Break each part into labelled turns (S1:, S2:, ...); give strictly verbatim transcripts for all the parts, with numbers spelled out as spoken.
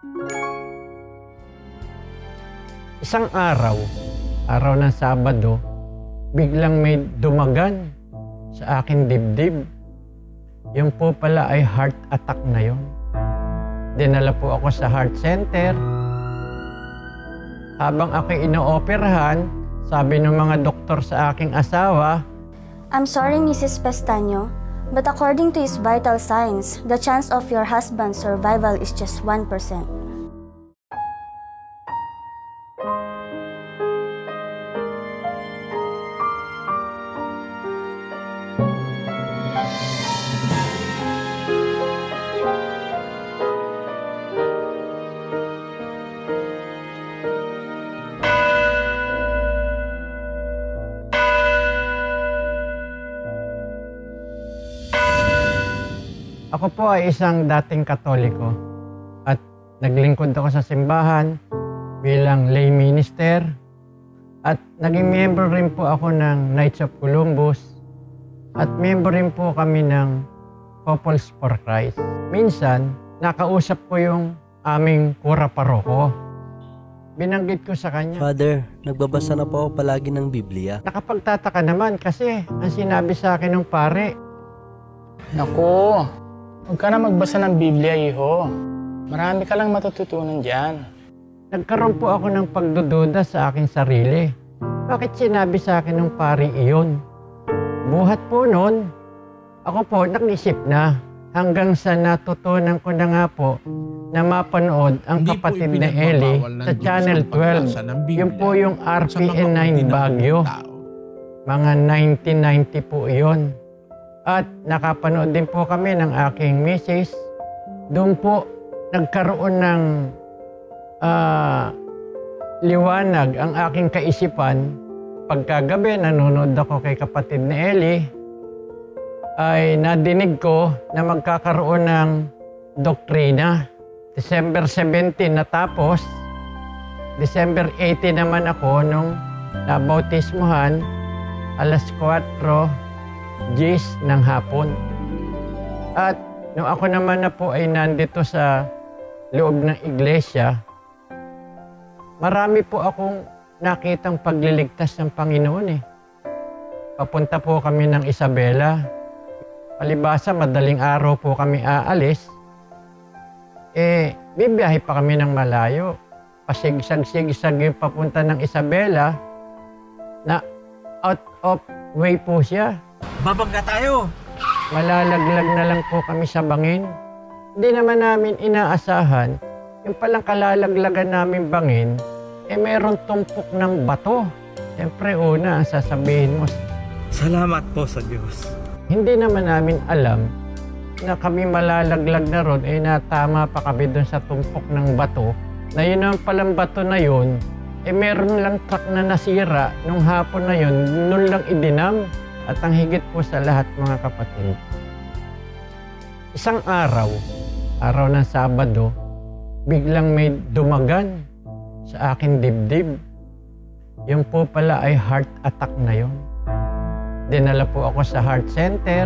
S1: Isang araw, araw ng Sabado, biglang may dumagan sa aking dibdib. Yung po pala ay heart attack na yon. Dinala po ako sa heart center. Habang ako'y inooperahan, sabi ng mga doktor sa aking asawa,
S2: "I'm sorry, Missus Pestaño, but according to his vital signs, the chance of your husband's survival is just one percent.
S1: Ako po ay isang dating Katoliko at naglingkod ako sa simbahan bilang lay minister at naging member rin po ako ng Knights of Columbus at member rin po kami ng Couples for Christ. Minsan, nakausap ko yung aming kura paroko. Binanggit ko sa kanya,
S3: "Father, nagbabasa na po ako palagi ng Biblia."
S1: Nakapagtataka naman kasi ang sinabi sa akin ng pare,
S4: "Naku, huwag ka na magbasa ng Biblia, iho. Marami ka lang matututunan dyan."
S1: Nagkaroon po ako ng pagdududa sa aking sarili. Bakit sinabi sa akin ng pari iyon? Buhat po noon, ako po nag-isip na hanggang sa natutunan ko na nga po na mapanood ang
S5: Hindi
S1: kapatid na Eli sa Channel twelve. Yun po yung R P N nine Baguio. Mga nineteen ninety po iyon. At nakapanood din po kami ng aking misis. Doon po nagkaroon ng uh, liwanag ang aking kaisipan. Pagkagabi, nanonood ako kay kapatid ni Eli, ay nadinig ko na magkakaroon ng doktrina. December seventeen natapos. December eighteen naman ako nung nabautismuhan, alas kwatro gis ng hapon. At nung ako naman na po ay nandito sa loob ng iglesia, marami po akong nakitang pagliligtas ng Panginoon eh. Papunta po kami ng Isabela. Palibasa, madaling araw po kami aalis. Eh, bibiyahe pa kami ng malayo. Pasigsag-sigsag yung papunta ng Isabela na out of way po siya.
S3: "Babangga tayo!"
S1: Malalaglag na lang po kami sa bangin. Hindi naman namin inaasahan, yung palang kalalaglagan namin bangin, eh meron tumpok ng bato. Siyempre una, ang sasabihin mo,
S3: "Salamat po sa Diyos."
S1: Hindi naman namin alam na kami malalaglag na ron, eh natama pa kami doon sa tumpok ng bato. Na yun ang palang bato na yun, eh meron lang truck na nasira nung hapon na yun, nun lang idinam. At ang higit po sa lahat mga kapatid, isang araw, araw ng Sabado, biglang may dumagan sa aking dibdib. Yung po pala ay heart attack na yon. Dinala po ako sa heart center.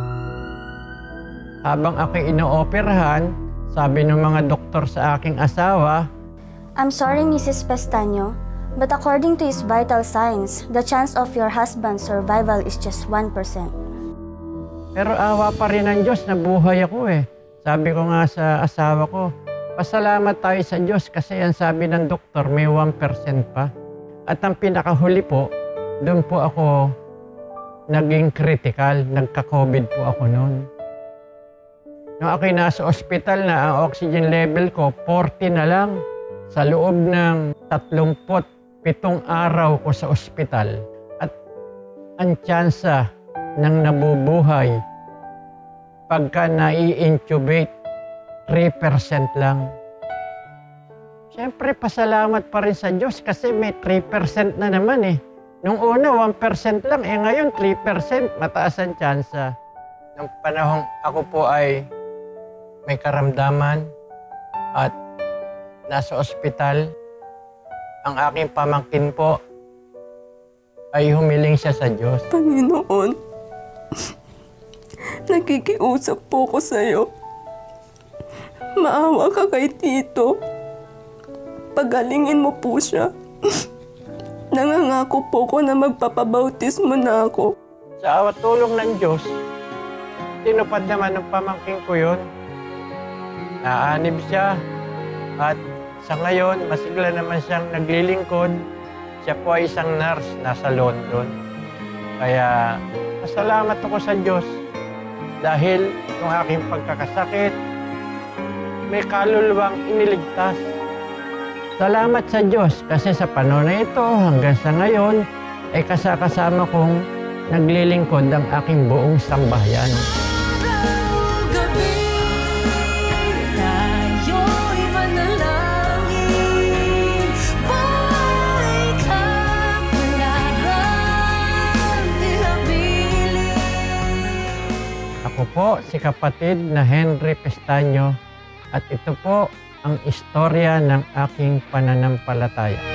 S1: Habang ako'y inooperahan, sabi ng mga doktor sa aking asawa,
S2: "I'm sorry, Missus Pestaño, but according to his vital signs, the chance of your husband's survival is just one percent.
S1: Pero awa pa rin ng Diyos na buhay ako eh. Sabi ko nga sa asawa ko, pasalamat tayo sa Diyos kasi ang sabi ng doktor may one percent pa. At ang pinakahuli po, doon po ako naging critical, nagka-COVID po ako noon. Nung ako'y nasa ospital na, ang oxygen level ko, forty na lang. Sa loob ng tatlumput pitong araw ko sa ospital. At ang tsansa ng nabubuhay pagka nai-intubate, three percent lang. Siyempre, pasalamat pa rin sa Diyos kasi may three percent na naman eh. Nung una, one percent lang. Eh ngayon, three percent. Mataas ang tsansa. Nung panahong ako po ay may karamdaman at nasa ospital, ang aking pamangkin po ay humiling siya sa Diyos.
S6: Panginoon, nakikiusap po ko sa iyo.
S5: Maawa ka kay Tito. Pagalingin mo po siya. Nangangako po ko na magpapabautismo na ako.
S1: Sa awat tulong ng Diyos, tinupad naman ng pamangking ko yun. Naanib siya at sa ngayon, masigla naman siyang naglilingkod. Siya po ay isang nurse nasa London. Kaya pasalamat ako sa Diyos dahil yung aking pagkakasakit, may kaluluwang iniligtas. Salamat sa Diyos kasi sa panahon na ito hanggang sa ngayon ay kasakasama kong naglilingkod ang aking buong sambahayan. Ako po si kapatid na Henry Pestaño at ito po ang istorya ng aking pananampalataya.